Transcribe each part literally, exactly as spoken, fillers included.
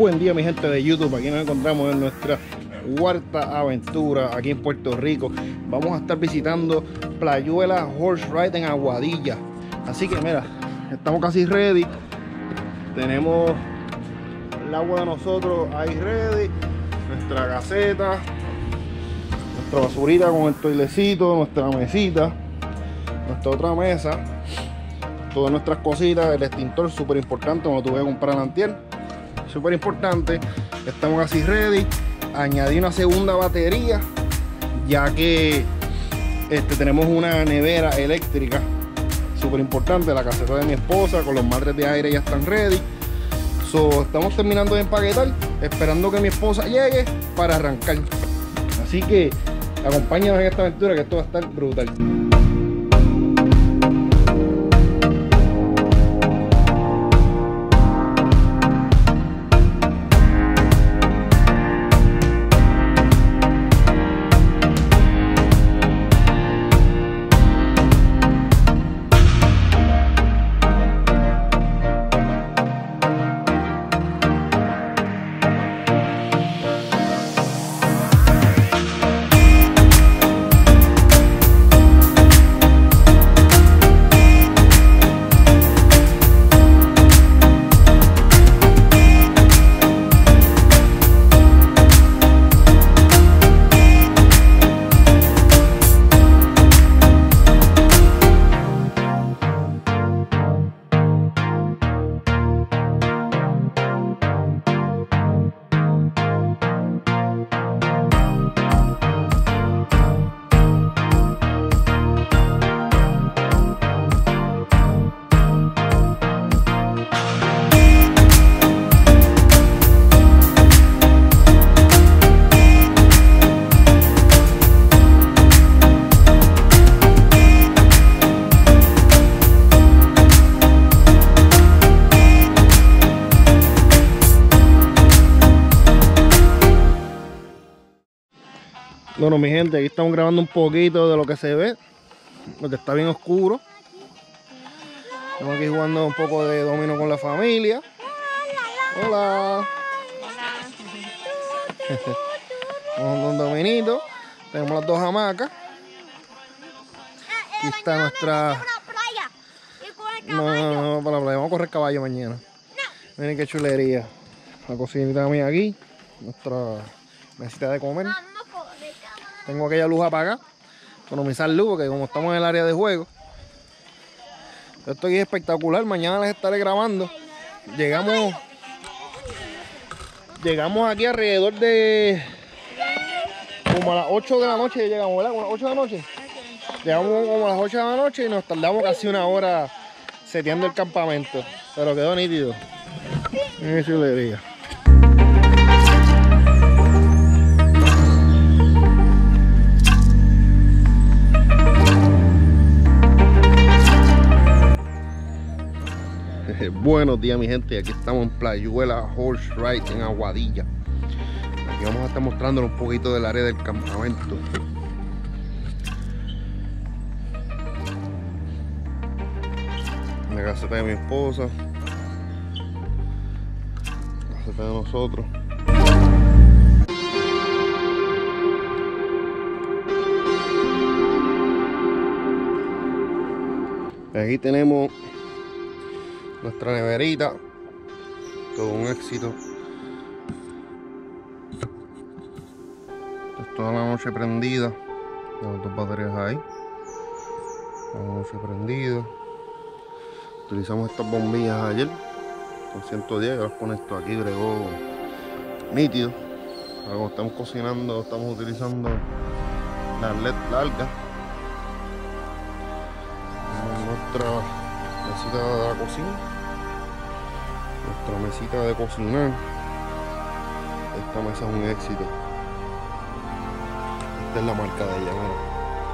Buen día, mi gente de YouTube. Aquí nos encontramos en nuestra cuarta aventura aquí en Puerto Rico. Vamos a estar visitando Playuela Horse Ride en Aguadilla. Así que mira, estamos casi ready. Tenemos el agua de nosotros ahí ready, nuestra caseta, nuestra basurita con el toilecito, nuestra mesita, nuestra otra mesa, todas nuestras cositas, el extintor súper importante, como tuve que comprar antier, súper importante. Estamos casi ready. Añadí una segunda batería ya que este, tenemos una nevera eléctrica súper importante. La caseta de mi esposa con los madres de aire ya están ready. So, estamos terminando de empaquetar, esperando que mi esposa llegue para arrancar. Así que acompáñanos en esta aventura, que esto va a estar brutal. Bueno, mi gente, aquí estamos grabando un poquito de lo que se ve, porque está bien oscuro. Estamos aquí jugando un poco de dominó con la familia. Hola. Vamos un dominito. Tenemos las dos hamacas. Aquí está nuestra... No, no, no, para la playa. Vamos a correr caballo mañana. Miren qué chulería. La cocinita mía aquí. Nuestra mesita de comer. Tengo aquella luz apagada, economizar luz, porque como estamos en el área de juego, esto aquí es espectacular. Mañana les estaré grabando. Llegamos Llegamos aquí alrededor de como a las ocho de la noche. Llegamos, ¿verdad? Como a las ocho de la noche. Llegamos como a las ocho de la noche y nos tardamos casi una hora seteando el campamento. Pero quedó nítido. Qué chulería. Buenos días, mi gente. Aquí estamos en Playuela Horse Ride en Aguadilla. Aquí vamos a estar mostrándoles un poquito del área del campamento. La caseta de mi esposa, la caseta de nosotros. Aquí tenemos nuestra neverita, todo un éxito. Pues toda la noche prendida, tengo dos baterías ahí, toda la noche prendida. Utilizamos estas bombillas ayer con ciento diez, yo las conecto aquí, bregó nítido. Ahora como estamos cocinando, estamos utilizando las L E D largas. Nuestra mesita de la cocina, nuestra mesita de cocinar. Esta mesa es un éxito. Esta es la marca de ella, mira.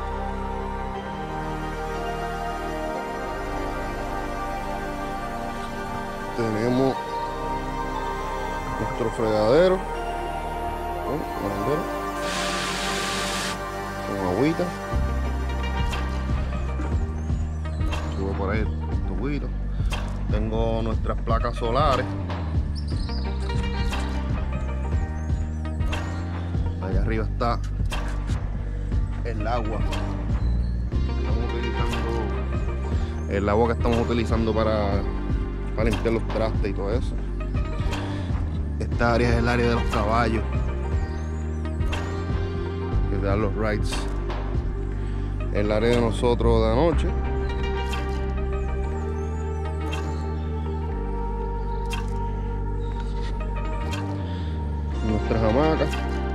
Tenemos nuestro fregadero, ¿no? Con agüita. Subo por ahí el tubito. Tengo nuestras placas solares. arriba está el agua. Estamos utilizando el agua que estamos utilizando para, para limpiar los trastes y todo eso. Esta área es el área de los caballos que te dan los rides. El área de nosotros de anoche. Nuestras hamacas.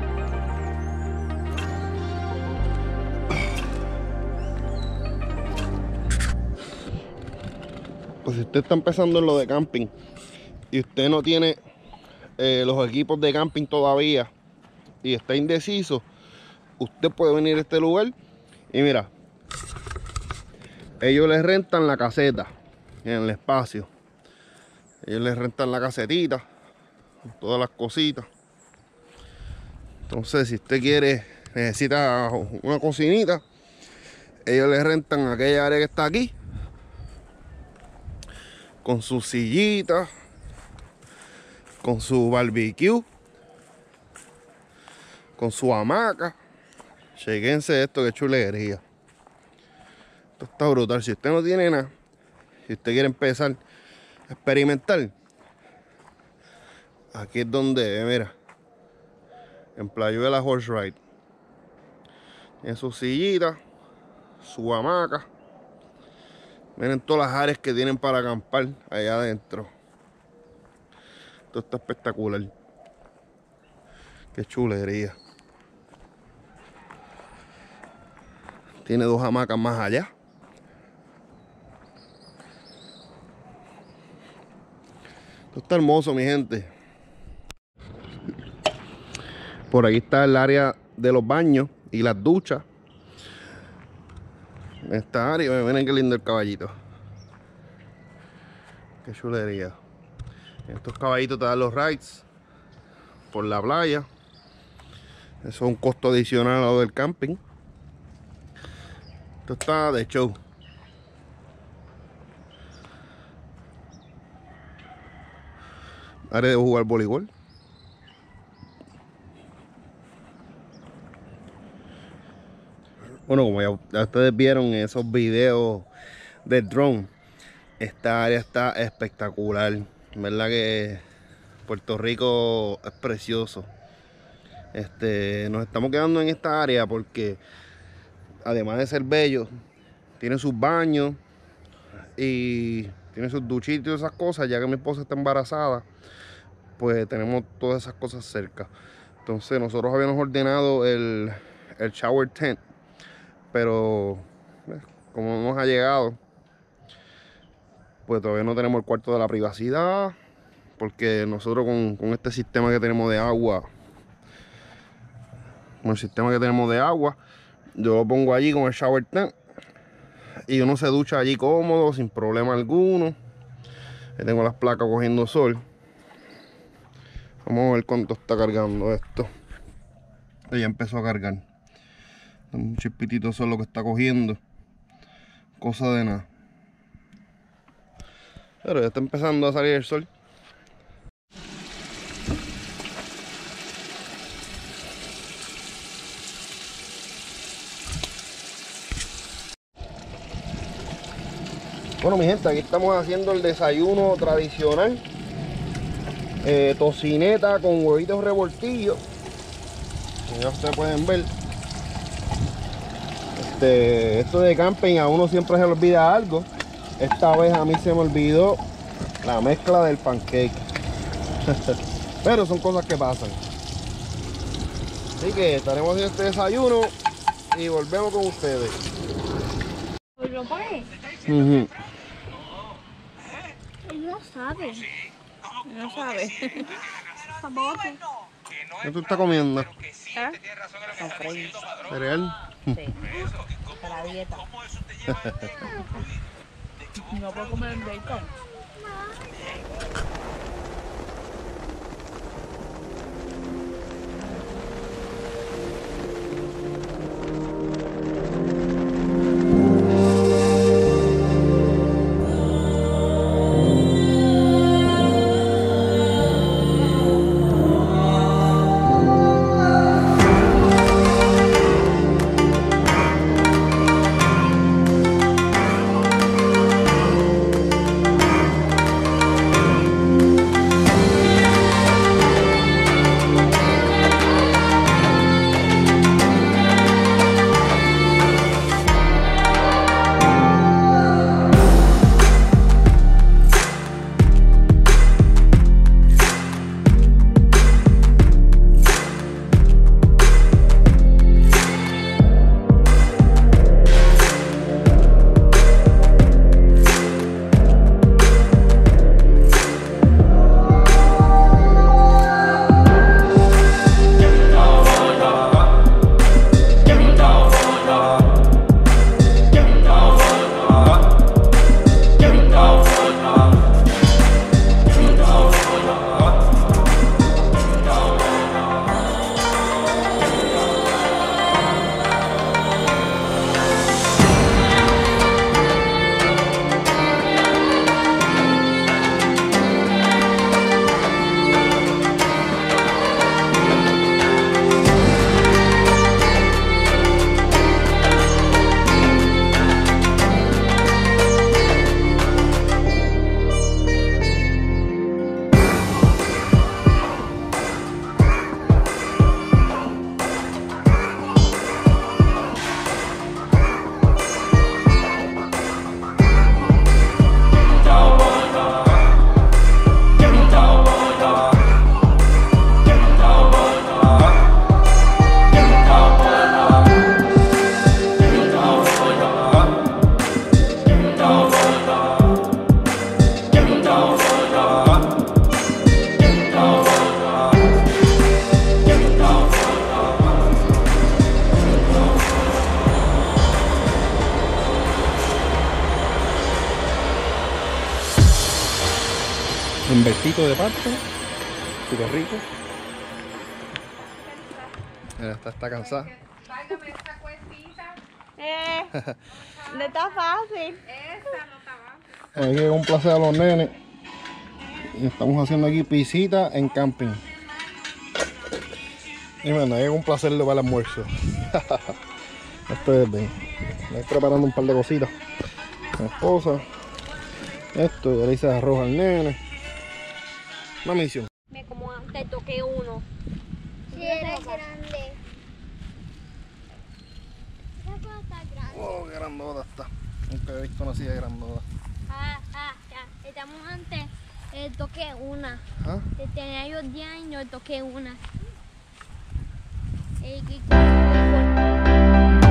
Pues si usted está empezando en lo de camping y usted no tiene eh, los equipos de camping todavía y está indeciso, usted puede venir a este lugar y mira, ellos les rentan la caseta en el espacio. Ellos les rentan la casetita, todas las cositas. Entonces, si usted quiere, necesita una cocinita, ellos les rentan aquella área que está aquí, con su sillita, con su barbecue, con su hamaca. Chequense esto, que chulería. Esto está brutal. Si usted no tiene nada, si usted quiere empezar a experimentar, aquí es donde, mira, en Playuela Horse Ride. Tiene su sillita, su hamaca. Miren todas las áreas que tienen para acampar allá adentro. Esto está espectacular. Qué chulería. Tiene dos hamacas más allá. Esto está hermoso, mi gente. Por ahí está el área de los baños y las duchas. En esta área, miren qué lindo el caballito. Qué chulería. Estos caballitos te dan los rides por la playa. Eso es un costo adicional a lo del camping. Esto está de show. Área de jugar voleibol. Bueno, como ya, ya ustedes vieron en esos videos del drone, esta área está espectacular. Verdad que Puerto Rico es precioso. Este, nos estamos quedando en esta área porque, además de ser bello, tiene sus baños y tiene sus duchitos y esas cosas. Ya que mi esposa está embarazada, pues tenemos todas esas cosas cerca. Entonces nosotros habíamos ordenado el, el shower tent, pero eh, como no nos ha llegado, pues todavía no tenemos el cuarto de la privacidad, porque nosotros con, con este sistema que tenemos de agua, con el sistema que tenemos de agua, yo lo pongo allí con el shower tent y uno se ducha allí cómodo, sin problema alguno. Ahí tengo las placas cogiendo sol. Vamos a ver cuánto está cargando esto. Ya empezó a cargar. Un chispitito solo que está cogiendo. Cosa de nada. Pero ya está empezando a salir el sol. Bueno, mi gente, aquí estamos haciendo el desayuno tradicional. Eh, tocineta con huevitos revoltillos. Como ya ustedes pueden ver. Este, esto de camping a uno siempre se le olvida algo. Esta vez a mí se me olvidó la mezcla del pancake. Pero son cosas que pasan. Así que estaremos haciendo este desayuno y volvemos con ustedes. Uh-huh. Él no sabe. No sabe. ¿Qué tú estás comiendo? ¿Ah? Con French. ¿Cereal? Sí. Para la dieta. No puedo comer bacon. Un besito de parte. Súper rico. Mira, está, está cansada. Válgame esa cuestita. Eh, no está fácil. Esa no está mal. Hay que complacer a los nenes. Y estamos haciendo aquí pisita en camping. Y bueno, hay que complacerlo para el almuerzo. Ustedes ven. Estoy preparando un par de cositas. Mi esposa. Esto, ya le hice arroz al nene. Una misión. Me como antes toqué uno. Sí, era grande. Esa cosa está grande. Oh, qué grandota está. Nunca he visto una así de grandota. Ah, ah, ya. Estamos antes. Eh, toqué una. ¿Ah? Eh, Tenía yo diez años, toqué una. Eh, que- que-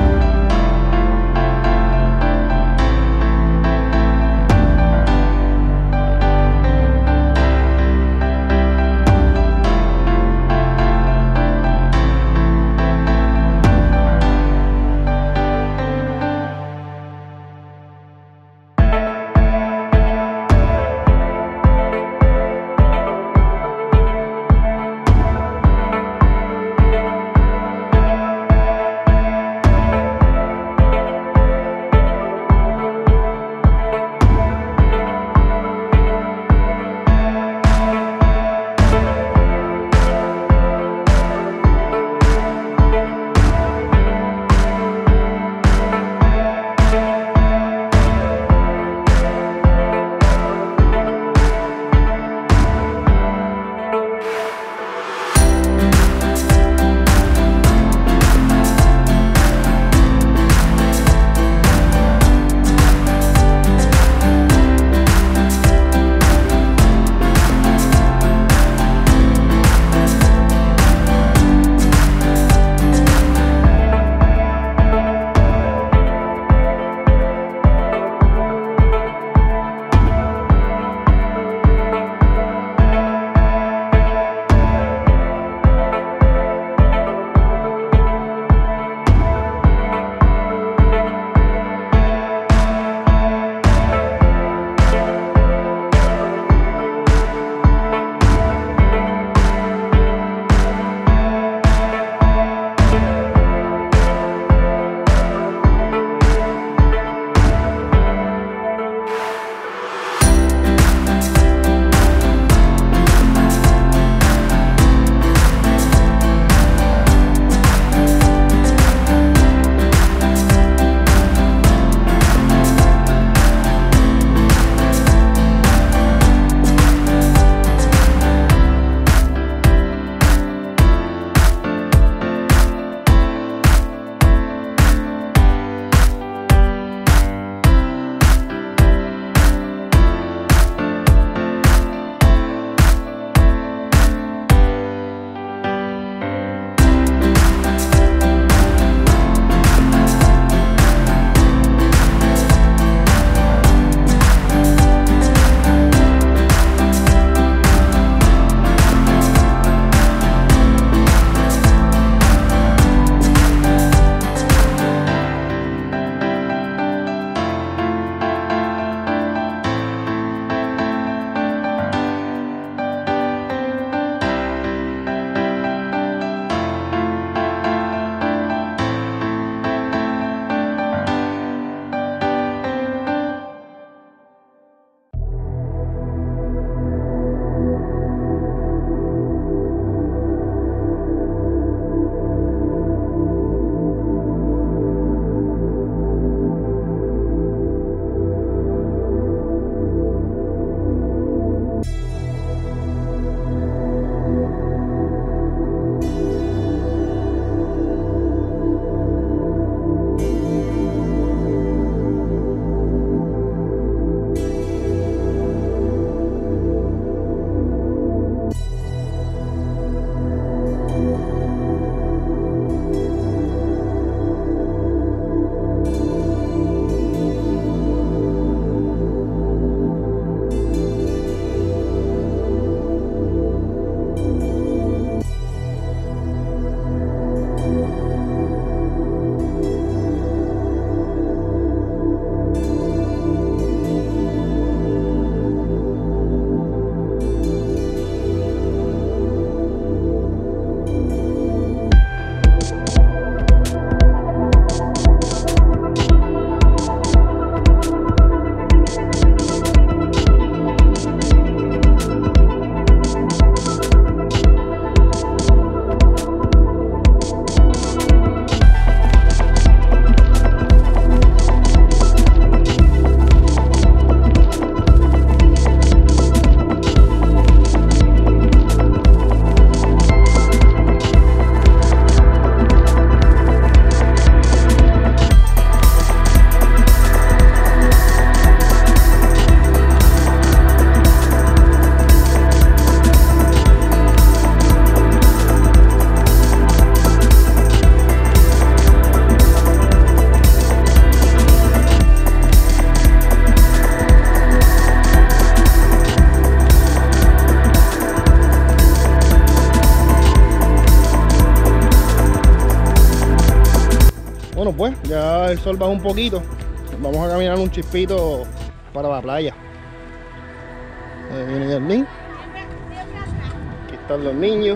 pues ya el sol baja un poquito. Vamos a caminar un chispito para la playa. Ahí viene Yarlín. Aquí están los niños.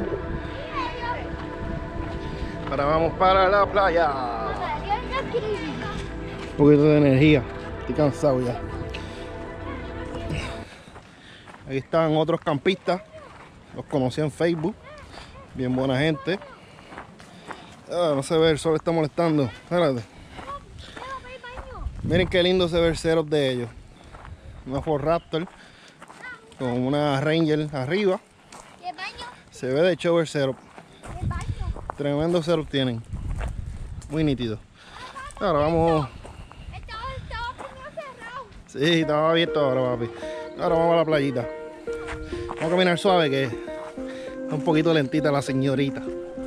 Ahora vamos para la playa. Un poquito de energía. Estoy cansado ya. Ahí están otros campistas. Los conocí en Facebook. Bien buena gente. Ah, no se ve, el sol está molestando. Espérate. Miren qué lindo se ve el setup de ellos. Una Ford Raptor con una Ranger arriba. Se ve de show el setup. Tremendo setup tienen. Muy nítido. Ahora vamos. Sí, estaba abierto ahora, papi. Ahora vamos a la playita. Vamos a caminar suave, que está un poquito lentita la señorita.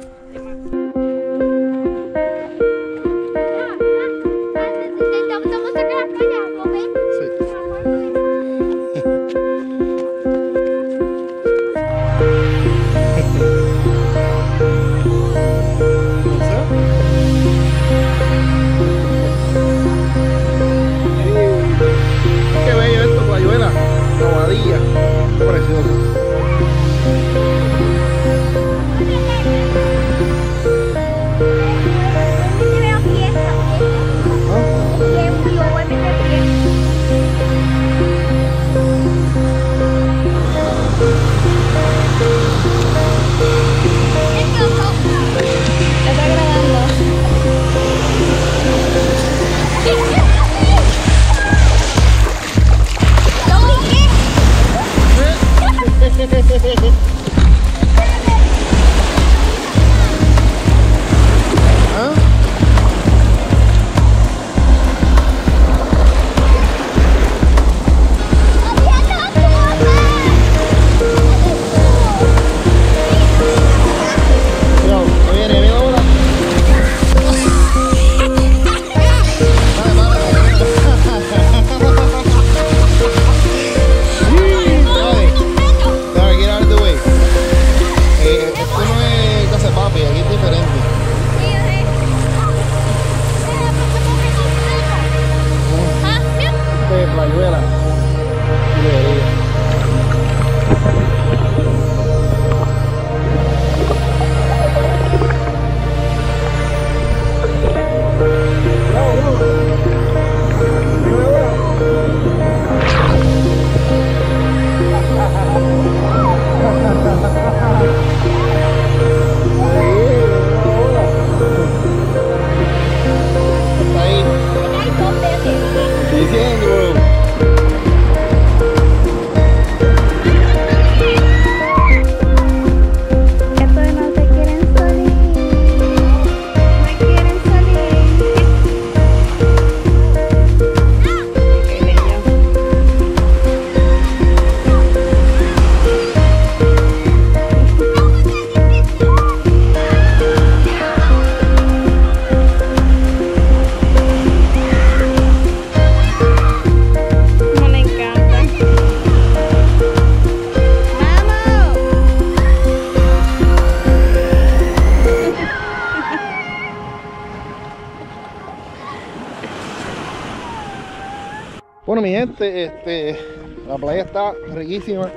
Bueno, mi gente, este, la playa está riquísima.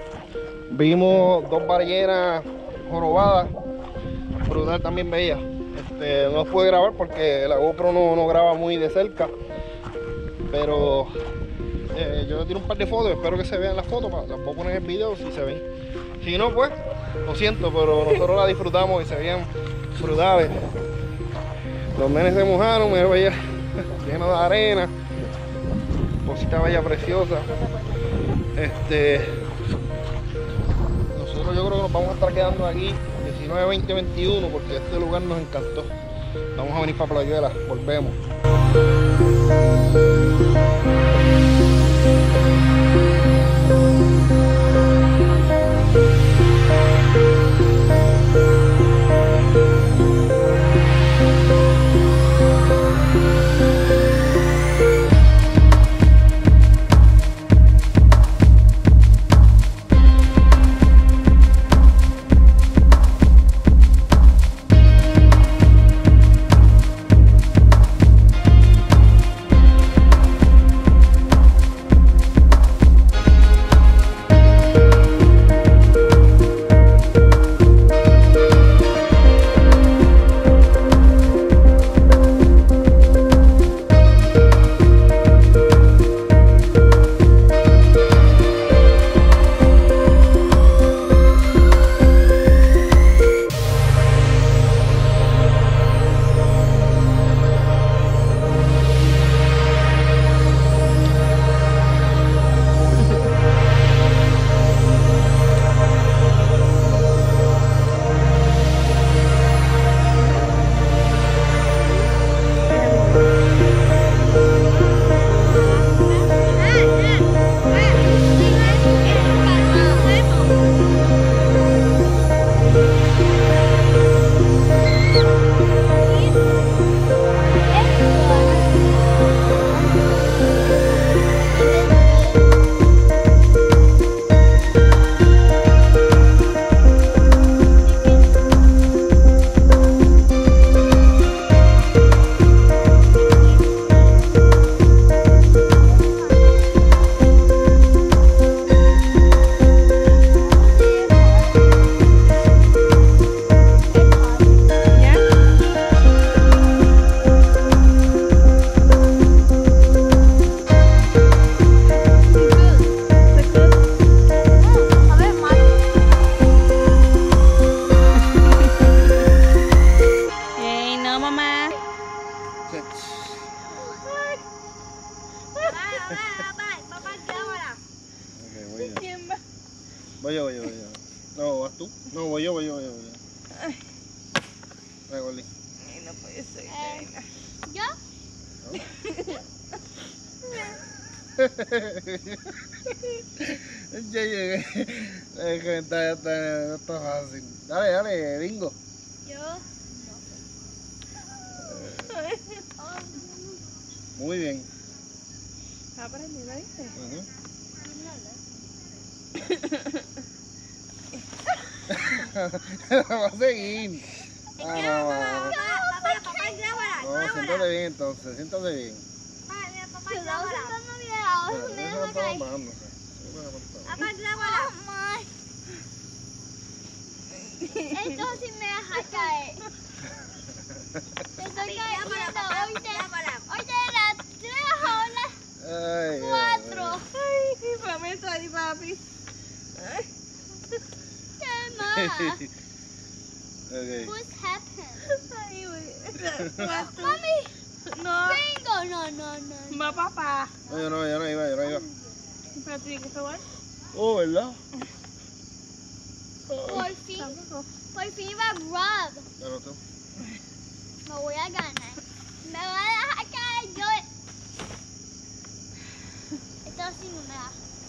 Vimos dos ballenas jorobadas, brutal, también bella. Este, no pude grabar porque la GoPro no, no graba muy de cerca, pero eh, yo le tiro un par de fotos, espero que se vean las fotos para tampoco poner el video si se ven. Si no, pues, lo siento, pero nosotros la disfrutamos y se veían brutales. Los nenes se mojaron, me veía lleno de arena. Cosita bella preciosa. Este, nosotros yo creo que nos vamos a estar quedando aquí diecinueve, veinte, veintiuno porque este lugar nos encantó. Vamos a venir para Playuela, volvemos. papá, papá, cámara. Ok, voy yo. ¿Quién va? Voy yo, voy yo, voy yo. No, ¿vas tú? No, voy yo, voy yo, voy yo. Voy yo. Dale, Gordy. Ay, no puede ser. Eh. nena. ¿Yo? Ya llegué. Es que está, está, no está fácil. Dale, dale, bingo. Yo. Muy bien. ¿Está prendida, viste? Ujú. Va a seguir. Ah, no, Papá, papá, papá, cámara. no, siéntate bien entonces, siéntate bien. Papá, mira, papá, cámara. Bueno, eso está bajándose. Sí, bueno, pues, Papá, cámara. Esto sí me deja caer. Te estoy cayendo. Hoy te, hoy te las tres o las Ay, cuatro. Ay, mami, estoy, papi. Ay, ¿Qué más? ay. Ok. What's happened? ay, güey. Mami, No, bingo. No, no, no. va papá. No, yo no, yo no iba, yo no iba. Pero tiene que probar. Oh, ¿verdad? Por fin, Tampoco. por fin va a rub. Claro, tú. Me voy a ganar. Me va a dejar caer yo. Esto sí no me da.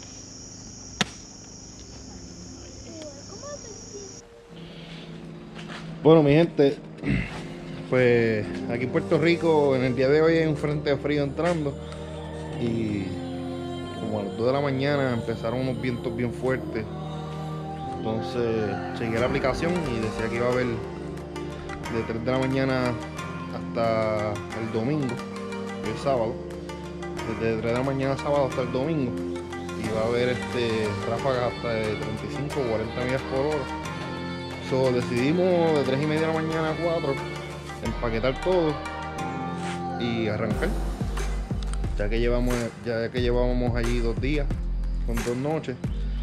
¿Cómo te Bueno, mi gente, pues aquí en Puerto Rico, en el día de hoy hay un frente de frío entrando y como a las dos de la mañana empezaron unos vientos bien fuertes. Entonces chequeé la aplicación y decía que iba a haber de tres de la mañana hasta el domingo, el sábado, desde tres de la mañana sábado hasta el domingo, y va a haber este ráfagas hasta de treinta y cinco o cuarenta millas por hora. So, decidimos de tres y media de la mañana a cuatro empaquetar todo y arrancar, ya que llevamos ya que llevábamos allí dos días con dos noches,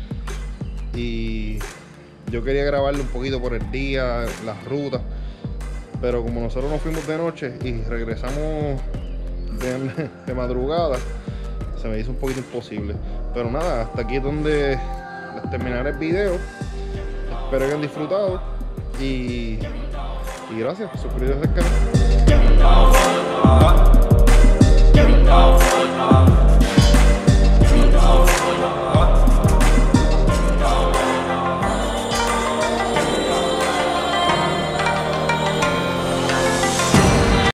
y yo quería grabarle un poquito por el día, las rutas, pero como nosotros nos fuimos de noche y regresamos de, de madrugada, se me hizo un poquito imposible. Pero nada, hasta aquí es donde terminaré el video. Espero que hayan disfrutado y, y gracias, suscríbete al canal.